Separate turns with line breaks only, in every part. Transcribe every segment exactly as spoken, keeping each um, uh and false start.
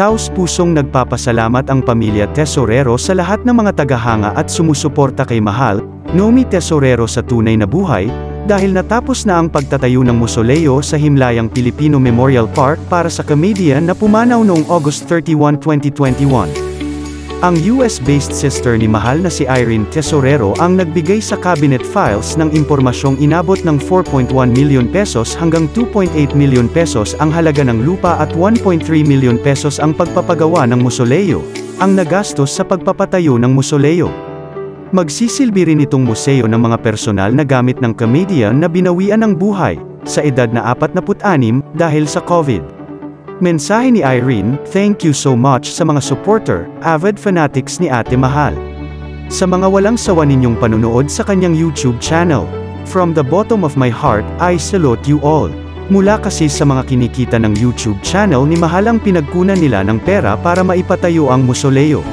Taos-pusong nagpapasalamat ang pamilya Tesorero sa lahat ng mga tagahanga at sumusuporta kay Mahal, Nomi Tesorero sa tunay na buhay, dahil natapos na ang pagtatayo ng musoleo sa Himlayang Pilipino Memorial Park para sa comedian na pumanaw noong August thirty-first, twenty twenty-one. Ang U S-based sister ni Mahal na si Irene Tesorero ang nagbigay sa cabinet files ng impormasyong inabot ng four point one milyon pesos hanggang two point eight milyon pesos ang halaga ng lupa at one point three milyon pesos ang pagpapagawa ng musoleo, ang nagastos sa pagpapatayo ng musoleo. Magsisilbi rin itong museo ng mga personal na gamit ng comedian na binawian ng buhay, sa edad na forty-six, dahil sa COVID. Mensahe ni Irene, "Thank you so much sa mga supporter, avid fanatics ni Ate Mahal. Sa mga walang sawa ninyong panunood sa kanyang YouTube channel. From the bottom of my heart, I salute you all." Mula kasi sa mga kinikita ng YouTube channel ni Mahal ang pinagkunan nila ng pera para maipatayo ang musoleo.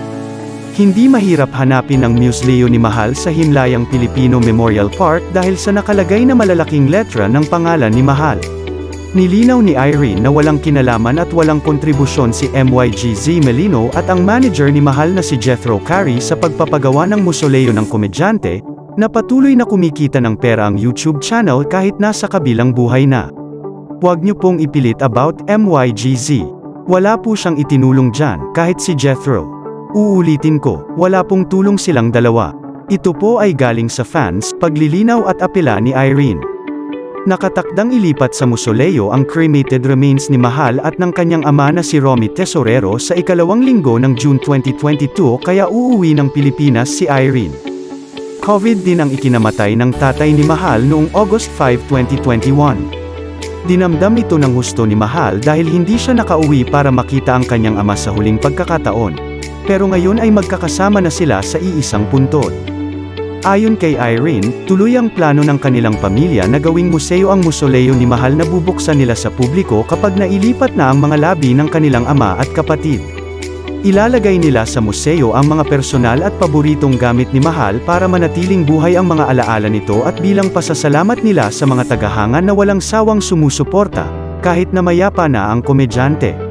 Hindi mahirap hanapin ang mausoleo ni Mahal sa Himlayang Pilipino Memorial Park dahil sa nakalagay na malalaking letra ng pangalan ni Mahal. Nilinaw ni Irene na walang kinalaman at walang kontribusyon si M Y G Z Melino at ang manager ni Mahal na si Jethro Carey sa pagpapagawa ng musoleo ng komedyante, na patuloy na kumikita ng pera ang YouTube channel kahit nasa kabilang buhay na. Huwag niyo pong ipilit about M Y G Z. Wala po siyang itinulong dyan, kahit si Jethro. Uulitin ko, wala pong tulong silang dalawa. Ito po ay galing sa fans, paglilinaw at apela ni Irene. Nakatakdang ilipat sa musoleo ang cremated remains ni Mahal at ng kanyang ama na si Romy Tesorero sa ikalawang linggo ng June twenty twenty-two kaya uuwi ng Pilipinas si Irene. COVID din ang ikinamatay ng tatay ni Mahal noong August fifth, twenty twenty-one. Dinamdam ito ng husto ni Mahal dahil hindi siya nakauwi para makita ang kanyang ama sa huling pagkakataon. Pero ngayon ay magkakasama na sila sa iisang puntod. Ayon kay Irene, tuloy ang plano ng kanilang pamilya na gawing museo ang musoleo ni Mahal na bubuksan nila sa publiko kapag nailipat na ang mga labi ng kanilang ama at kapatid. Ilalagay nila sa museo ang mga personal at paboritong gamit ni Mahal para manatiling buhay ang mga alaala nito at bilang pasasalamat nila sa mga tagahanga na walang sawang sumusuporta, kahit na mayapa na ang komedyante.